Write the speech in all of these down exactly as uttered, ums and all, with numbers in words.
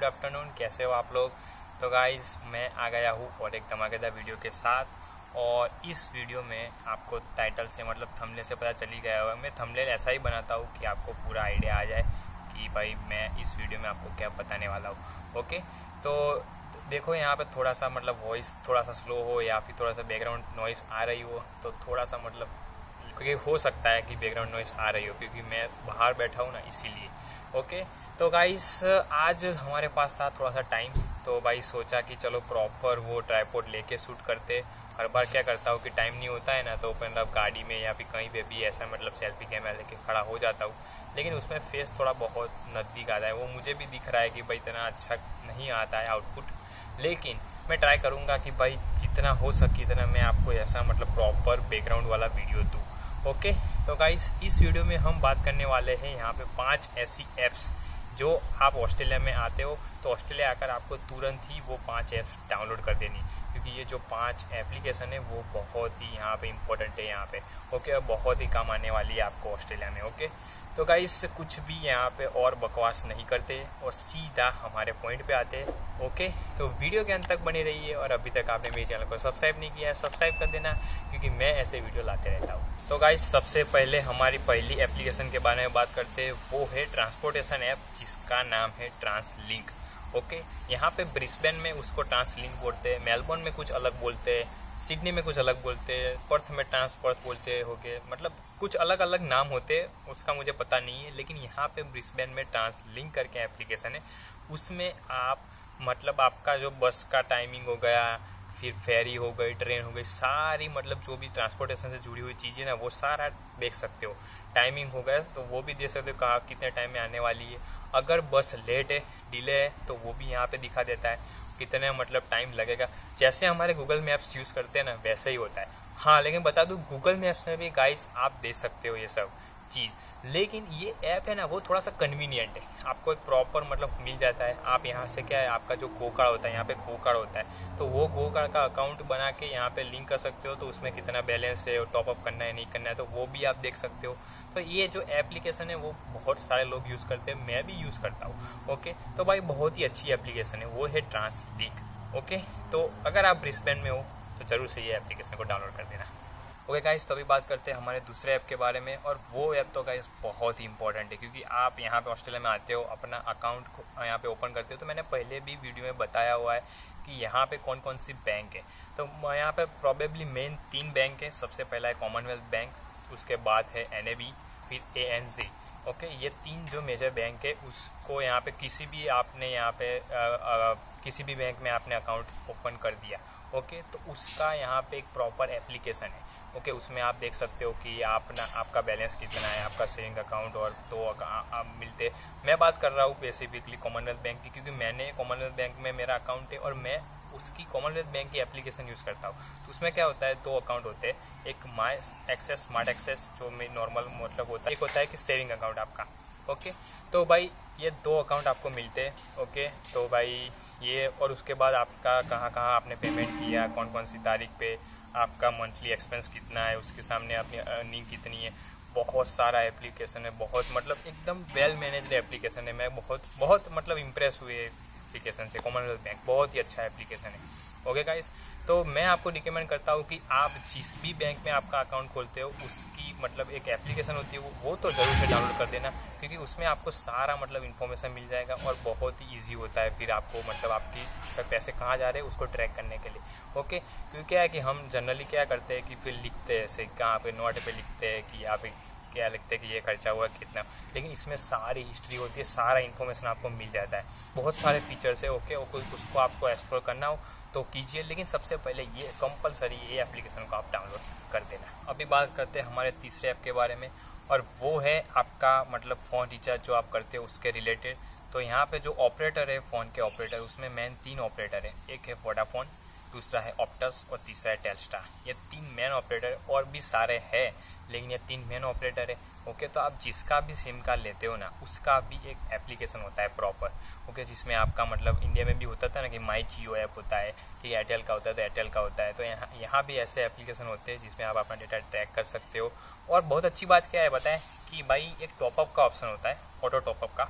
Good afternoon, कैसे हो आप लोग। तो गाइस मैं आ गया हूँ और एक धमाकेदार वीडियो के साथ। और इस वीडियो में आपको टाइटल से मतलब थंबनेल से पता चल ही गया होगा। मैं थंबनेल ऐसा ही बनाता हूँ कि आपको पूरा आइडिया आ जाए कि भाई मैं इस वीडियो में आपको क्या बताने वाला हूँ। ओके, तो देखो यहाँ पे थोड़ा सा मतलब वॉइस थोड़ा सा स्लो हो या फिर थोड़ा सा बैकग्राउंड नॉइज़ आ रही हो तो थोड़ा सा मतलब क्योंकि हो सकता है कि बैकग्राउंड नॉइज़ आ रही हो क्योंकि मैं बाहर बैठा हूँ ना, इसीलिए। ओके, तो गाइस आज हमारे पास था थोड़ा सा टाइम, तो भाई सोचा कि चलो प्रॉपर वो ट्राइपॉड लेके शूट करते। हर बार क्या करता हूँ कि टाइम नहीं होता है ना, तो मतलब गाड़ी में या फिर कहीं पे भी ऐसा मतलब सेल्फी कैमरा लेके खड़ा हो जाता हूँ, लेकिन उसमें फेस थोड़ा बहुत नज़दीक आता है। वो मुझे भी दिख रहा है कि भाई इतना अच्छा नहीं आता है आउटपुट, लेकिन मैं ट्राई करूँगा कि भाई जितना हो सके इतना मैं आपको ऐसा मतलब प्रॉपर बैकग्राउंड वाला वीडियो दूँ। ओके, तो गाइस इस वीडियो में हम बात करने वाले हैं यहाँ पे पांच ऐसी ऐप्स जो आप ऑस्ट्रेलिया में आते हो तो ऑस्ट्रेलिया आकर आपको तुरंत ही वो पांच ऐप्स डाउनलोड कर देनी, क्योंकि ये जो पांच एप्लीकेशन है वो बहुत ही यहाँ पे इम्पोर्टेंट है यहाँ पे। ओके, और बहुत ही काम आने वाली है आपको ऑस्ट्रेलिया में। ओके, तो गाइस कुछ भी यहाँ पे और बकवास नहीं करते और सीधा हमारे पॉइंट पे आते हैं। ओके, तो वीडियो के अंत तक बने रहिए और अभी तक आपने मेरे चैनल को सब्सक्राइब नहीं किया है सब्सक्राइब कर देना, क्योंकि मैं ऐसे वीडियो लाते रहता हूँ। तो गाइस सबसे पहले हमारी पहली एप्लीकेशन के बारे में बात करते हैं, वो है ट्रांसपोर्टेशन ऐप जिसका नाम है ट्रांसलिंक। ओके, यहाँ पे ब्रिस्बेन में उसको ट्रांसलिंक बोलते हैं, मेलबोर्न में कुछ अलग बोलते हैं, सिडनी में कुछ अलग बोलते हैं, पर्थ में ट्रांसपर्थ बोलते हो गए, मतलब कुछ अलग अलग नाम होते हैं, उसका मुझे पता नहीं है। लेकिन यहाँ पे ब्रिस्बेन में ट्रांसलिंक करके एप्लीकेशन है, उसमें आप मतलब आपका जो बस का टाइमिंग हो गया, फिर फेरी हो गई, ट्रेन हो गई, सारी मतलब जो भी ट्रांसपोर्टेशन से जुड़ी हुई चीज़ें ना वो सारा देख सकते हो। टाइमिंग हो गया तो वो भी देख सकते हो, कहाँ कितने टाइम में आने वाली है। अगर बस लेट है, डिले है, तो वो भी यहाँ पे दिखा देता है कितने मतलब टाइम लगेगा। जैसे हमारे गूगल मैप्स यूज़ करते हैं ना वैसे ही होता है। हाँ, लेकिन बता दूँ गूगल मैप्स में भी गाइस आप देख सकते हो ये सब चीज़, लेकिन ये ऐप है ना वो थोड़ा सा कन्वीनियंट है, आपको एक प्रॉपर मतलब मिल जाता है। आप यहाँ से क्या है, आपका जो गो कार्ड होता है, यहाँ पे गो कार्ड होता है, तो वो गो कार्ड का अकाउंट बना के यहाँ पे लिंक कर सकते हो, तो उसमें कितना बैलेंस है, टॉपअप करना है नहीं करना है, तो वो भी आप देख सकते हो। तो ये जो एप्लीकेशन है वो बहुत सारे लोग यूज़ करते हैं, मैं भी यूज़ करता हूँ। ओके, तो भाई बहुत ही अच्छी एप्लीकेशन है, वो है ट्रांसलिंक। ओके, तो अगर आप ब्रिस्बेन में हो तो ज़रूर से ये एप्लीकेशन को डाउनलोड कर देना। ओके गाइस, तो अभी बात करते हैं हमारे दूसरे ऐप के बारे में, और वो ऐप तो गाइस बहुत ही इंपॉर्टेंट है, क्योंकि आप यहाँ पे ऑस्ट्रेलिया में आते हो, अपना अकाउंट यहाँ पे ओपन करते हो। तो मैंने पहले भी वीडियो में बताया हुआ है कि यहाँ पे कौन कौन सी बैंक है। तो यहाँ पे प्रॉबेबली मेन तीन बैंक है। सबसे पहला है कॉमनवेल्थ बैंक, उसके बाद है एन ए बी, फिर ए एन ज़ी। ओके, ये तीन जो मेजर बैंक है उसको यहाँ पे किसी भी आपने यहाँ पे आ, आ, किसी भी बैंक में आपने अकाउंट ओपन कर दिया, ओके, तो उसका यहाँ पे एक प्रॉपर एप्लीकेशन है। ओके, उसमें आप देख सकते हो कि आप ना आपका बैलेंस कितना है, आपका सेविंग अकाउंट और दो आप मिलते। मैं बात कर रहा हूँ स्पेसिफिकली कॉमनवेल्थ बैंक की, क्योंकि मैंने कॉमनवेल्थ बैंक में मेरा अकाउंट है और मैं उसकी कॉमनवेल्थ बैंक की एप्लीकेशन यूज़ करता हूँ। तो उसमें क्या होता है, दो अकाउंट होते हैं, एक माई एक्सेस स्मार्ट एक्सेस जो में नॉर्मल मतलब होता है, एक होता है कि सेविंग अकाउंट आपका। ओके, तो भाई ये दो अकाउंट आपको मिलते हैं। ओके, तो भाई ये और उसके बाद आपका कहाँ कहाँ आपने पेमेंट किया, कौन कौन सी तारीख पे, आपका मंथली एक्सपेंस कितना है, उसके सामने अपनी अर्निंग कितनी है। बहुत सारा एप्लीकेशन है, बहुत मतलब एकदम वेल मैनेज्ड एप्लीकेशन है। मैं बहुत बहुत मतलब इम्प्रेस हुए एप्लीकेशन से। कॉमनवेल्थ बैंक बहुत ही अच्छा एप्लीकेशन है। ओके गाइस, तो मैं आपको रिकमेंड करता हूँ कि आप जिस भी बैंक में आपका अकाउंट खोलते हो उसकी मतलब एक एप्लीकेशन होती है वो वो तो ज़रूर से डाउनलोड कर देना, क्योंकि उसमें आपको सारा मतलब इन्फॉर्मेशन मिल जाएगा और बहुत ही ईजी होता है फिर आपको मतलब आपकी पैसे कहाँ जा रहे हैं उसको ट्रैक करने के लिए। ओके, क्योंकि क्या है कि हम जनरली क्या करते हैं कि फिर लिखते हैं ऐसे कहाँ पे नोट पे लिखते हैं कि यहाँ पे क्या लिखते हैं कि ये खर्चा हुआ कितना, लेकिन इसमें सारी हिस्ट्री होती है, सारा इन्फॉर्मेशन आपको मिल जाता है। बहुत सारे फीचर्स है। ओके, उसको आपको एक्सप्लोर करना हो तो कीजिए, लेकिन सबसे पहले ये कंपलसरी ये एप्लीकेशन को आप डाउनलोड कर देना। अभी बात करते हैं हमारे तीसरे ऐप के बारे में, और वो है आपका मतलब फ़ोन रिचार्ज जो आप करते हो उसके रिलेटेड। तो यहाँ पे जो ऑपरेटर है फ़ोन के ऑपरेटर, उसमें मेन तीन ऑपरेटर है, एक है वोडाफोन, दूसरा है ऑप्टस और तीसरा है टेलस्टार। ये तीन मेन ऑपरेटर, और भी सारे हैं लेकिन ये तीन मेन ऑपरेटर है। ओके, तो आप जिसका भी सिम कार्ड लेते हो ना उसका भी एक एप्लीकेशन होता है प्रॉपर। ओके, जिसमें आपका मतलब इंडिया में भी होता था ना कि माई जियो ऐप होता है, कि एयरटेल का होता है तो एयरटेल का होता है, तो यहाँ यहाँ भी ऐसे एप्लीकेशन होते हैं जिसमें आप अपना डेटा ट्रैक कर सकते हो। और बहुत अच्छी बात क्या है बताएं कि भाई एक टॉपअप का ऑप्शन होता है, ऑटो टॉपअप का।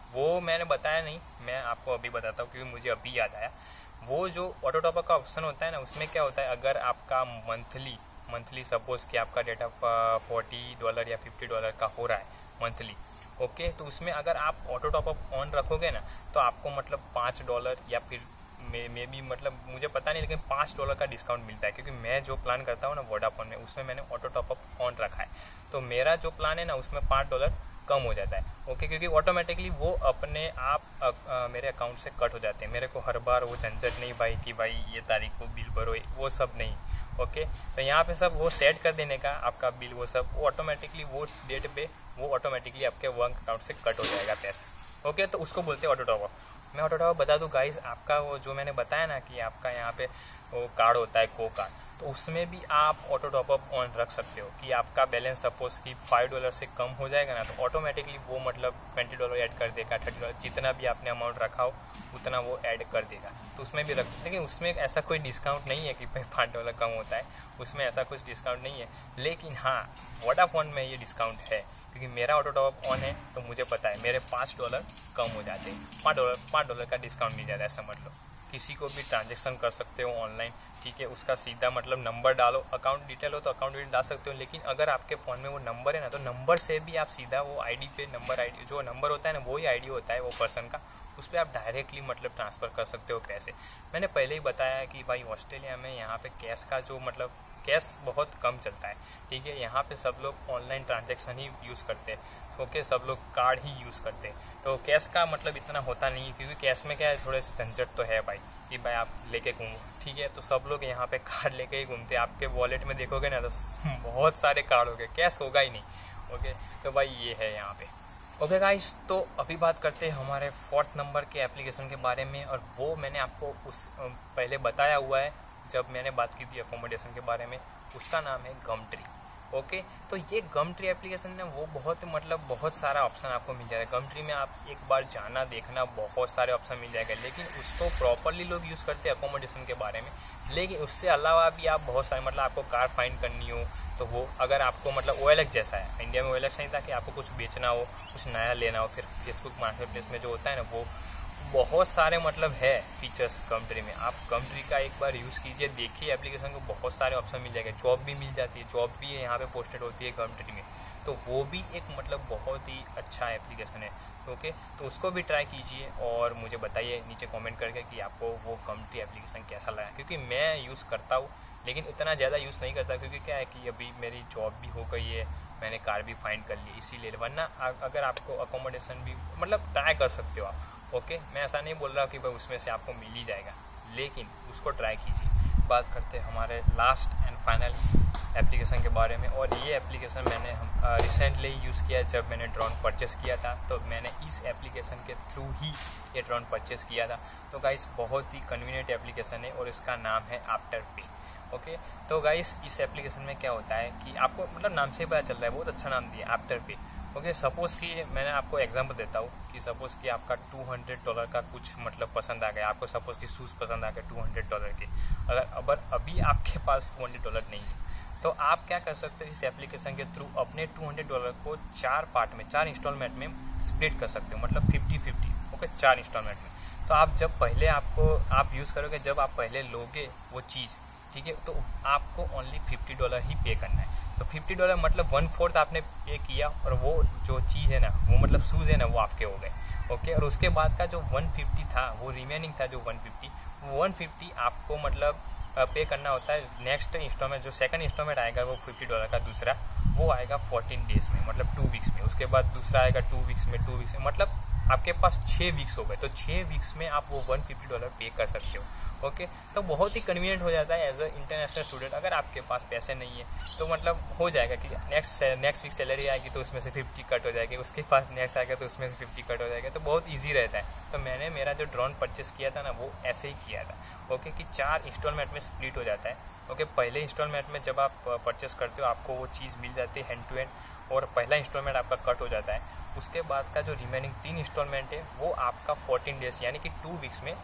वो मैंने बताया नहीं, मैं आपको अभी बताता हूँ क्योंकि मुझे अभी याद आया। वो जो ऑटो टॉप अप का ऑप्शन होता है ना, उसमें क्या होता है, अगर आपका मंथली मंथली सपोज कि आपका डेटा फोर्टी डॉलर या फिफ्टी डॉलर का हो रहा है मंथली, ओके, तो उसमें अगर आप ऑटो टॉप अप ऑन रखोगे ना, तो आपको मतलब पाँच डॉलर या फिर मे मे भी मतलब मुझे पता नहीं, लेकिन पाँच डॉलर का डिस्काउंट मिलता है। क्योंकि मैं जो प्लान करता हूँ ना वोडाफोन में, उसमें मैंने ऑटो टॉप अप ऑन रखा है, तो मेरा जो प्लान है ना उसमें पाँच डॉलर कम हो जाता है, ओके, क्योंकि ऑटोमेटिकली वो अपने आप आ, आ, मेरे अकाउंट से कट हो जाते हैं। मेरे को हर बार वो झंझट नहीं भाई कि भाई ये तारीख को बिल भरो, वो सब नहीं, ओके। तो यहाँ पे सब वो सेट कर देने का आपका बिल, वो सब वो ऑटोमेटिकली वो डेट पे वो ऑटोमेटिकली आपके बैंक अकाउंट से कट हो जाएगा पैसा, ओके। तो उसको बोलते हैं ऑटो टॉप अप। मैं ऑटो टॉप अप बता दूँ गाइस, आपका वो जो मैंने बताया ना कि आपका यहाँ पे वो कार्ड होता है को कार्ड, तो उसमें भी आप ऑटो टॉप अप ऑन रख सकते हो कि आपका बैलेंस सपोज कि फाइव डॉलर से कम हो जाएगा ना, तो ऑटोमेटिकली वो मतलब ट्वेंटी डॉलर ऐड कर देगा, थर्टी डॉलर, जितना भी आपने अमाउंट रखा हो उतना वो ऐड कर देगा। तो उसमें भी रख, लेकिन उसमें ऐसा कोई डिस्काउंट नहीं है कि भाई पाँच डॉलर कम होता है, उसमें ऐसा कुछ डिस्काउंट नहीं है। लेकिन हाँ, वोडाफोन में ये डिस्काउंट है, क्योंकि मेरा ऑटो टॉप अप ऑन है, तो मुझे पता है मेरे पाँच डॉलर कम हो जाते हैं, पाँच डॉलर पाँच डॉलर का डिस्काउंट मिल जाता है, समझ लो। किसी को भी ट्रांजेक्शन कर सकते हो ऑनलाइन, ठीक है, उसका सीधा मतलब नंबर डालो, अकाउंट डिटेल हो तो अकाउंट डिटेल डाल सकते हो, लेकिन अगर आपके फ़ोन में वो नंबर है ना, तो नंबर से भी आप सीधा वो आईडी पे नंबर आईडी जो नंबर होता है ना, वही आईडी होता है वो पर्सन का, उस पर आप डायरेक्टली मतलब ट्रांसफ़र कर सकते हो पैसे। मैंने पहले ही बताया कि भाई ऑस्ट्रेलिया में यहाँ पे कैश का जो मतलब कैश बहुत कम चलता है, ठीक है, यहाँ पे सब लोग ऑनलाइन ट्रांजैक्शन ही यूज़ करते हैं, ओके, सब लोग कार्ड ही यूज़ करते हैं, तो कैश का मतलब इतना होता नहीं है, क्योंकि कैश में क्या है, थोड़े से झंझट तो है भाई कि भाई आप लेके घूमो, ठीक है, तो सब लोग यहाँ पे कार्ड लेके ही घूमते हैं। आपके वॉलेट में देखोगे ना तो बहुत सारे कार्ड हो गए, कैश होगा ही नहीं, ओके। तो भाई ये है यहाँ पे, ओके गाइस। तो अभी बात करते हैं हमारे फोर्थ नंबर के एप्लीकेशन के बारे में, और वो मैंने आपको उस पहले बताया हुआ है जब मैंने बात की थी अकोमोडेशन के बारे में, उसका नाम है गमट्री, ओके। तो ये गमट्री एप्लीकेशन है, वो बहुत मतलब बहुत सारा ऑप्शन आपको मिल जाएगा गमट्री में। आप एक बार जाना देखना, बहुत सारे ऑप्शन मिल जाएगा, लेकिन उसको प्रॉपरली लोग यूज़ करते हैं अकोमोडेशन के बारे में। लेकिन उससे अलावा भी आप बहुत सारे मतलब आपको कार फाइंड करनी हो तो वो, अगर आपको मतलब ओ एल एक्स जैसा है, इंडिया में ओ एल एक्स नहीं था कि आपको कुछ बेचना हो, कुछ नया लेना हो, फिर फेसबुक मार्केट प्लेस में जो होता है ना, वो बहुत सारे मतलब है फीचर्स गमट्री में। आप गमट्री का एक बार यूज़ कीजिए, देखिए एप्लीकेशन को, बहुत सारे ऑप्शन मिल जाएंगे, जॉब भी मिल जाती है, जॉब भी यहाँ पे पोस्टेड होती है गमट्री में, तो वो भी एक मतलब बहुत ही अच्छा एप्लीकेशन है, ओके। तो उसको भी ट्राई कीजिए और मुझे बताइए नीचे कमेंट करके कि आपको वो गमट्री एप्लीकेशन कैसा लगा, क्योंकि मैं यूज़ करता हूँ लेकिन इतना ज़्यादा यूज़ नहीं करता, क्योंकि क्या है कि अभी मेरी जॉब भी हो गई है, मैंने कार भी फाइंड कर ली इसीलिए। वरना अगर आपको अकोमोडेशन भी मतलब ट्राई कर सकते हो आप, ओके। मैं ऐसा नहीं बोल रहा कि भाई उसमें से आपको मिल ही जाएगा, लेकिन उसको ट्राई कीजिए। बात करते हैं हमारे लास्ट एंड फाइनल एप्लीकेशन के बारे में, और ये एप्लीकेशन मैंने हम रिसेंटली यूज़ किया जब मैंने ड्रोन परचेस किया था, तो मैंने इस एप्लीकेशन के थ्रू ही ये ड्रोन परचेस किया था। तो गाइस बहुत ही कन्वीनियंट एप्लीकेशन है और इसका नाम है आफ्टर पे, ओके। तो गाइस इस एप्लीकेशन में क्या होता है कि आपको मतलब नाम से ही पता चल रहा है, बहुत अच्छा नाम दिया आफ्टर पे, ओके। सपोज़ कि मैंने आपको एग्जांपल देता हूँ कि सपोज़ कि आपका टू हंड्रेड डॉलर का कुछ मतलब पसंद आ गया, आपको सपोज़ कि शूज़ पसंद आ गए टू हंड्रेड डॉलर के, अगर अगर अभी आपके पास टू हंड्रेड डॉलर नहीं है, तो आप क्या कर सकते हो, इस एप्लीकेशन के थ्रू अपने टू हंड्रेड डॉलर को चार पार्ट में, चार इंस्टॉलमेंट में स्प्लिट कर सकते हो, मतलब फिफ्टी फिफ्टी, ओके, चार इंस्टॉलमेंट में। तो आप जब पहले आपको आप यूज़ करोगे, जब आप पहले लोगे वो चीज़, ठीक है, तो आपको ओनली फिफ्टी डॉलर ही पे करना है। तो फिफ्टी डॉलर मतलब वन फोर्थ आपने पे किया, और वो जो चीज़ है ना, वो मतलब शूज़ है ना, वो आपके हो गए, ओके। और उसके बाद का जो वन फिफ्टी था, वो रिमेनिंग था जो वन फिफ्टी, वो वन फिफ्टी आपको मतलब पे करना होता है नेक्स्ट इंस्टॉलमेंट, जो सेकंड इंस्टॉलमेंट आएगा वो फिफ्टी डॉलर का दूसरा, वो आएगा फोर्टीन डेज़ में, मतलब टू वीक्स में। उसके बाद दूसरा आएगा टू वीक्स में, टू वीक्स में मतलब आपके पास छः वीक्स हो गए, तो छः वीक्स में आप वो वन फिफ्टी डॉलर पे कर सकते हो, ओके। तो बहुत ही कन्वीनियंट हो जाता है एज अ इंटरनेशनल स्टूडेंट। अगर आपके पास पैसे नहीं है तो मतलब हो जाएगा कि नेक्स्ट नेक्स्ट वीक सैलरी आएगी तो उसमें से फिफ्टी कट हो जाएगी, उसके पास नेक्स्ट आएगा तो उसमें से फिफ्टी कट हो जाएगा, तो बहुत ईजी रहता है। तो मैंने मेरा जो ड्रोन परचेस किया था ना, वो ऐसे ही किया था, ओके, कि चार इंस्टॉलमेंट में स्प्लिट हो जाता है, ओके। पहले इंस्टॉलमेंट में जब आप परचेस करते हो आपको वो चीज़ मिल जाती है हैंड टू हैंड, और पहला इंस्टॉलमेंट आपका कट हो जाता है। उसके बाद का जो रिमेनिंग तीन इंस्टॉलमेंट है वो आपका फोर्टीन डेज यानी कि टू वीक्स में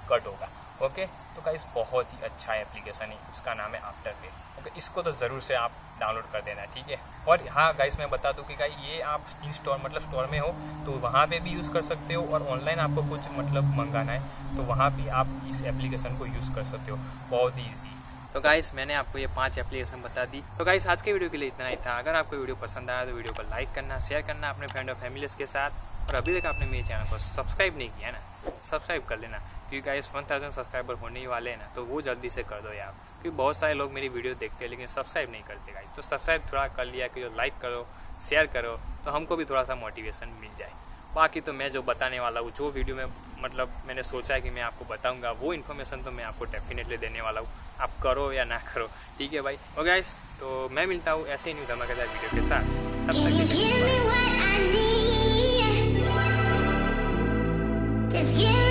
कट होगा। ओके, तो गाइस बहुत ही अच्छा एप्लीकेशन है, उसका नाम है आफ्टर पे। ओके, इसको तो ज़रूर से आप डाउनलोड कर देना, ठीक है। और हाँ गाइस, मैं बता दूं कि गाइस ये आप इन स्टोर मतलब स्टोर में हो तो वहाँ पे भी यूज़ कर सकते हो, और ऑनलाइन आपको कुछ मतलब मंगाना है तो वहाँ भी आप इस एप्लीकेशन को यूज़ कर सकते हो, बहुत ही ईजी। तो गाइस मैंने आपको ये पांच एप्लीकेशन बता दी। तो गाइस आज के वीडियो के लिए इतना ही था। अगर आपको वीडियो पसंद आया तो वीडियो को लाइक करना, शेयर करना अपने फ्रेंड और फैमिलीज के साथ, और अभी तक आपने मेरे चैनल को सब्सक्राइब नहीं किया ना, सब्सक्राइब कर लेना, क्योंकि गाइस वन थाउजेंड सब्सक्राइबर होने ही वाले हैं ना, तो वो जल्दी से कर दो यार, क्योंकि बहुत सारे लोग मेरी वीडियो देखते हैं लेकिन सब्सक्राइब नहीं करते गाइस। तो सब्सक्राइब थोड़ा कर लिया कि लाइक करो, शेयर करो, तो हमको भी थोड़ा सा मोटिवेशन मिल जाए। बाकी तो मैं जो बताने वाला हूँ, जो वीडियो में मतलब मैंने सोचा है कि मैं आपको बताऊंगा, वो इन्फॉर्मेशन तो मैं आपको डेफिनेटली देने वाला हूँ, आप करो या ना करो, ठीक है भाई। ओके गाइस, तो मैं मिलता हूँ ऐसे ही न्यू धमाकेदार वीडियो के साथ, तब तक के लिए। Just give